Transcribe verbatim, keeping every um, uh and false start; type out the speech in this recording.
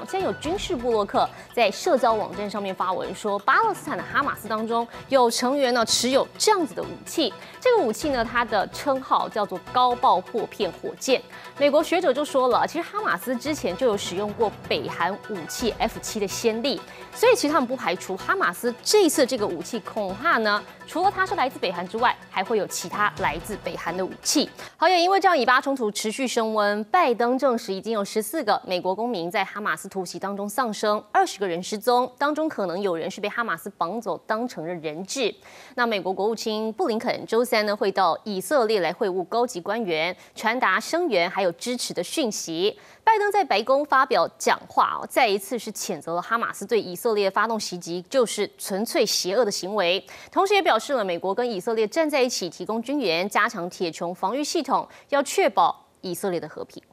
现在有军事部落客在社交网站上面发文说，巴勒斯坦的哈马斯当中有成员呢持有这样子的武器。这个武器呢，它的称号叫做高爆破片火箭。美国学者就说了，其实哈马斯之前就有使用过北韩武器 F 七的先例，所以其实他们不排除哈马斯这一次这个武器恐怕呢，除了它是来自北韩之外，还会有其他来自北韩的武器。好，也因为这样以巴冲突持续升温，拜登证实已经有十四个美国公民在哈马斯突袭当中丧生，二十个人失踪，当中可能有人是被哈马斯绑走当成了人质。那美国国务卿布林肯周三呢会到以色列来会晤高级官员，传达声援还有支持的讯息。拜登在白宫发表讲话哦，再一次是谴责了哈马斯对以色列发动袭击，就是纯粹邪恶的行为。同时也表示了美国跟以色列站在一起，提供军援，加强铁穹防御系统，要确保以色列的和平。